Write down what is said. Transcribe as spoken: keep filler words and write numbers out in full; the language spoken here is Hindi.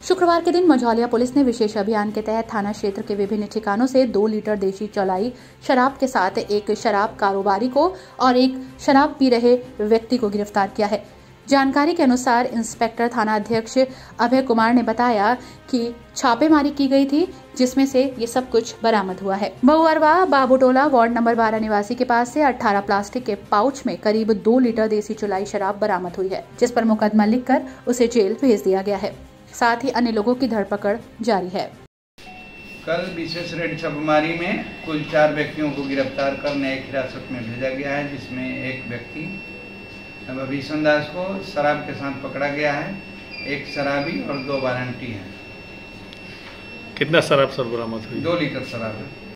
शुक्रवार के दिन मझौलिया पुलिस ने विशेष अभियान के तहत थाना क्षेत्र के विभिन्न ठिकानों से दो लीटर देशी चौलाई शराब के साथ एक शराब कारोबारी को और एक शराब पी रहे व्यक्ति को गिरफ्तार किया है। जानकारी के अनुसार इंस्पेक्टर थाना अध्यक्ष अभय कुमार ने बताया कि छापेमारी की गई थी, जिसमें से ये सब कुछ बरामद हुआ है। बहुअरवा बाबूटोला वार्ड नंबर बारह निवासी के पास से अठारह प्लास्टिक के पाउच में करीब दो लीटर देसी चौलाई शराब बरामद हुई है, जिस पर मुकदमा लिखकर उसे जेल भेज दिया गया है। साथ ही अन्य लोगों की धरपकड़ जारी है। कल विशेष रेड छापेमारी में कुल चार व्यक्तियों को गिरफ्तार कर न्यायिक हिरासत में भेजा गया है, जिसमें एक व्यक्ति भीषण दास को शराब के साथ पकड़ा गया है, एक शराबी और दो वारंटी हैं। कितना शराब सर बरामद हुई? दो लीटर शराब है।